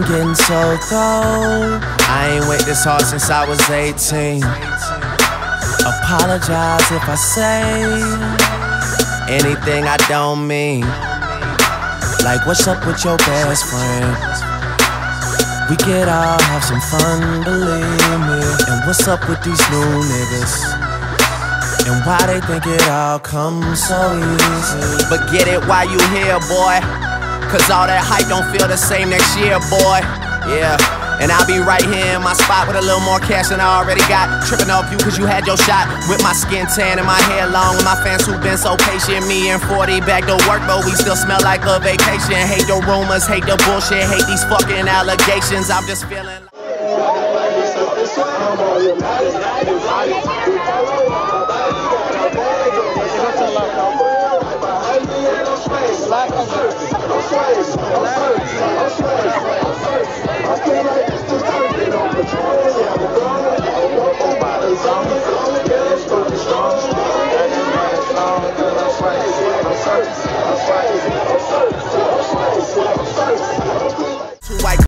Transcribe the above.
I'm getting so cold. I ain't wait this hard since I was 18. Apologize if I say anything I don't mean. Like, what's up with your best friend? We could all have some fun, believe me. And what's up with these new niggas? And why they think it all comes so easy? But get it while you here, boy, cause all that hype don't feel the same next year, boy. Yeah, and I'll be right here in my spot with a little more cash than I already got. Tripping off you cause you had your shot. With my skin tan and my hair long, and my fans who been so patient. Me and 40 back to work, but we still smell like a vacation. Hate the rumors, hate the bullshit, hate these fucking allegations. I'm just feeling like